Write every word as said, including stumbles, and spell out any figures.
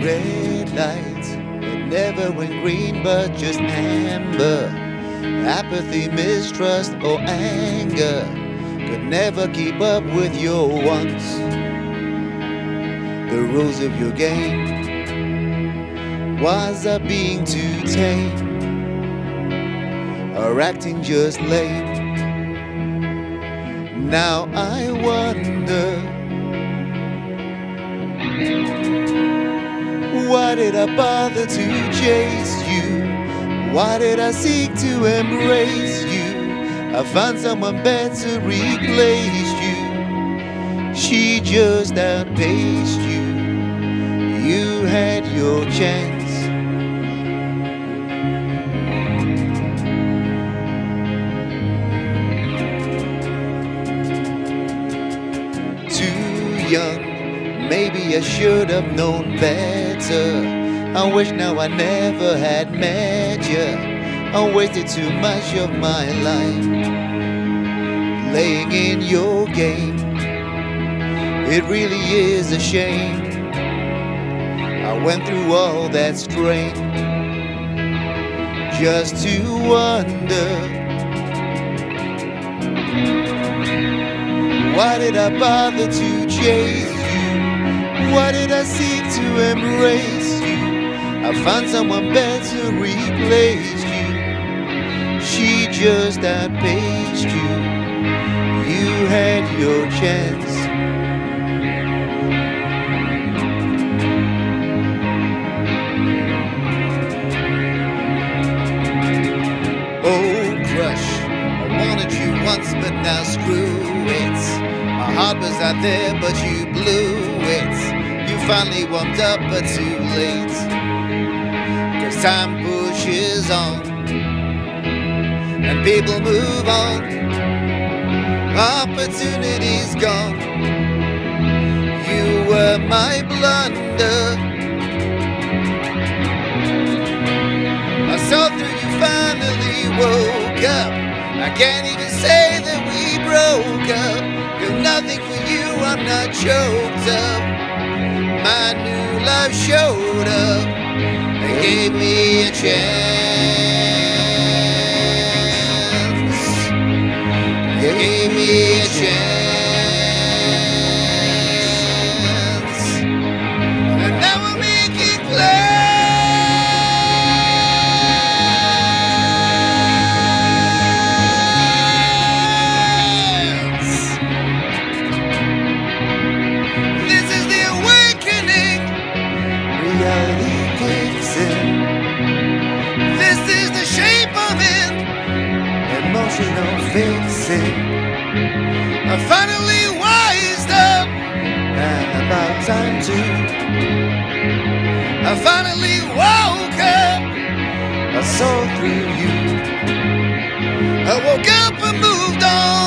red light that never went green but just amber. Apathy, mistrust or anger could never keep up with your wants. The rules of your game was up being too tame or acting just lame. Now I wonder, why did I bother to chase you? Why did I seek to embrace you? I found someone better replaced you. She just outpaced you. You had your chance. Too young, maybe I should have known better. I wish now I never had met you. I wasted too much of my life laying in your game. It really is a shame I went through all that strain just to wonder, why did I bother to chase you? Why did I seek to embrace you? I found someone better replaced you. She just outpaced you. You had your chance. Oh crush, I wanted you once but now screw it. My heart was out there but you blew it. You finally warmed up but too late. Cause time pushes on and people move on. Opportunity's gone. You were my blunder. I saw through you, finally woke up. I can't even say that we broke up. Feel nothing for you, I'm not choked up. My new love showed up and gave me a chance. You gave me a chance. And now we're making plans. This is the awakening. Reality kicks in. This is the shape I'm in. Emotional fixing. I finally wised up, and about time too. I finally woke up. I saw through you. I woke up and moved on.